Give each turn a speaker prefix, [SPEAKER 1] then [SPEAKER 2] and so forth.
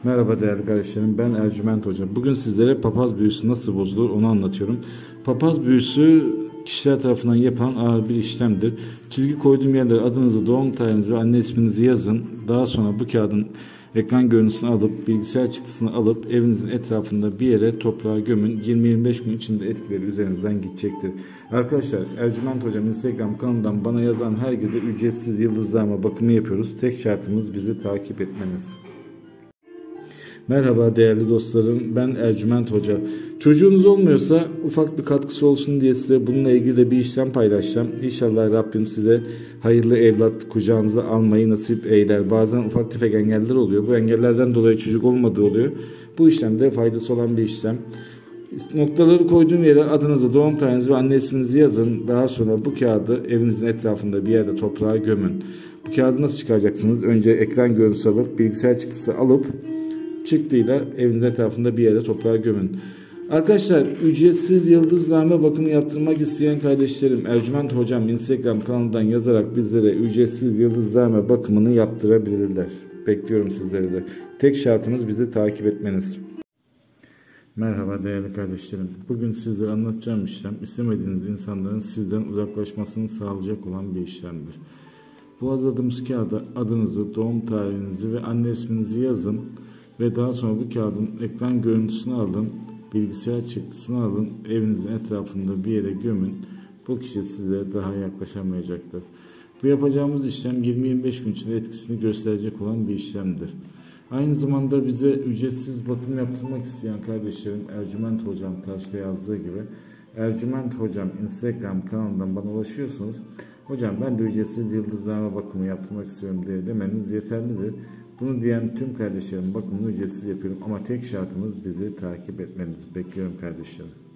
[SPEAKER 1] Merhaba değerli kardeşlerim, ben Ercüment Hoca. Bugün sizlere papaz büyüsü nasıl bozulur onu anlatıyorum. Papaz büyüsü kişiler tarafından yapılan ağır bir işlemdir. Çizgi koyduğum yerlere adınızı, doğum tarihinizi ve anne isminizi yazın. Daha sonra bu kağıdın ekran görüntüsünü alıp, bilgisayar çıktısını alıp evinizin etrafında bir yere toprağa gömün. 20-25 gün içinde etkileri üzerinizden gidecektir. Arkadaşlar, Ercüment Hocam Instagram kanalından bana yazan her gece ücretsiz yıldızlama bakımı yapıyoruz. Tek şartımız bizi takip etmeniz. Merhaba değerli dostlarım, ben Ercüment Hoca. Çocuğunuz olmuyorsa ufak bir katkısı olsun diye size bununla ilgili de bir işlem paylaşacağım. İnşallah Rabbim size hayırlı evlat kucağınıza almayı nasip eyler. Bazen ufak tefek engeller oluyor. Bu engellerden dolayı çocuk olmadığı oluyor. Bu işlemde faydası olan bir işlem. Noktaları koyduğum yere adınızı, doğum tarihinizi ve anne isminizi yazın. Daha sonra bu kağıdı evinizin etrafında bir yerde toprağa gömün. Bu kağıdı nasıl çıkaracaksınız? Önce ekran görüntüsü alıp, bilgisayar çıktısı alıp çıktıyla evin etrafında bir yere toprağa gömün. Arkadaşlar, ücretsiz yıldızlama bakımı yaptırmak isteyen kardeşlerim Ercüment Hocam Instagram kanalından yazarak bizlere ücretsiz yıldızlama bakımını yaptırabilirler. Bekliyorum sizleri de. Tek şartımız bizi takip etmeniz. Merhaba değerli kardeşlerim. Bugün sizlere anlatacağım işlem istemediğiniz insanların sizden uzaklaşmasını sağlayacak olan bir işlemdir. Bu hazırladığımız kağıda adınızı, doğum tarihinizi ve anne isminizi yazın. Ve daha sonra bu kağıdın ekran görüntüsünü alın, bilgisayar çıktısını alın, evinizin etrafında bir yere gömün. Bu kişi size daha yaklaşamayacaktır. Bu yapacağımız işlem 20-25 gün içinde etkisini gösterecek olan bir işlemdir. Aynı zamanda bize ücretsiz bakım yaptırmak isteyen kardeşlerim Ercüment Hocam karşıda yazdığı gibi Ercüment Hocam Instagram kanalından bana ulaşıyorsunuz. Hocam ben de ücretsiz yıldızlama bakımı yaptırmak istiyorum diye demeniz yeterlidir. Bunu diyen tüm kardeşlerim bakımını ücretsiz yapıyorum ama tek şartımız bizi takip etmeniz. Bekliyorum kardeşlerim.